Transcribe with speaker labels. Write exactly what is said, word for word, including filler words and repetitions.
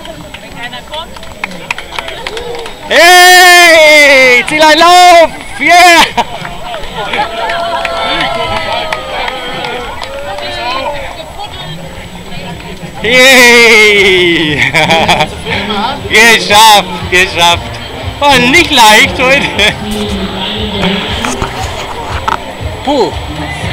Speaker 1: Wenn keiner kommt.
Speaker 2: Hey! Zieleinlauf! Yeah! Yay! Geschafft, geschafft. War nicht leicht heute. Puh.